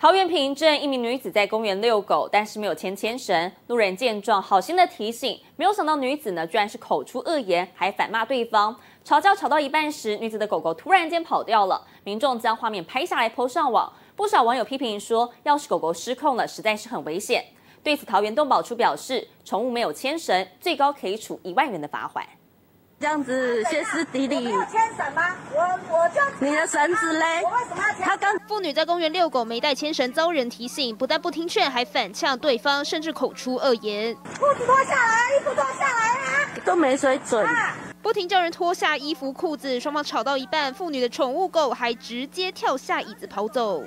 桃园平镇一名女子在公园遛狗，但是没有牵绳。路人见状，好心的提醒，没有想到女子呢居然是口出恶言，还反骂对方。吵架吵到一半时，女子的狗狗突然间跑掉了，民众将画面拍下来 po 上网。不少网友批评说，要是狗狗失控了，实在是很危险。对此，桃园动保处表示，宠物没有牵绳，最高可以处1万元的罚款。 这样子歇斯底里， 我没有牵绳吗？我就你的绳子嘞？ 我为什么要牵？ 他刚妇女在公园遛狗没带牵绳，遭人提醒，不但不听劝，还反呛对方，甚至口出恶言。 裤子脱下来，衣服脱下来啊！ 都没水准。 不停叫人脱下衣服裤子，双方吵到一半，妇女的宠物狗还直接跳下椅子跑走。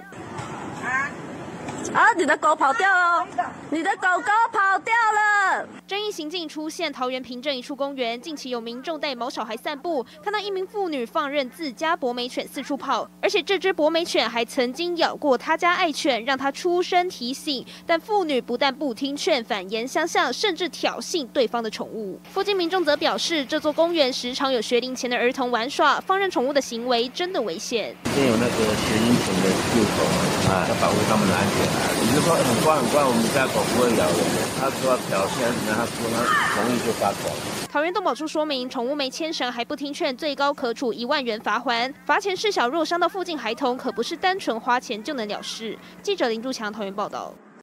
啊！你的狗跑掉了，你的狗狗跑掉了。 争议行径出现桃园平镇一处公园，近期有民众带毛小孩散步，看到一名妇女放任自家博美犬四处跑，而且这只博美犬还曾经咬过他家爱犬，让他出声提醒。但妇女不但不听劝，反言相向，甚至挑衅对方的宠物。附近民众则表示，这座公园时常有学龄前的儿童玩耍，放任宠物的行为真的危险。 这边有那个学龄前的遛狗啊，要保护他们的安全。 你就说很乖很乖，我们家狗不会咬人。他说表现，他说他容易就发狂。 桃园动保处说明，宠物没牵绳还不听劝，最高可处1万元罚锾。罚钱事小，若伤到附近孩童，可不是单纯花钱就能了事。记者林柱强桃园报道。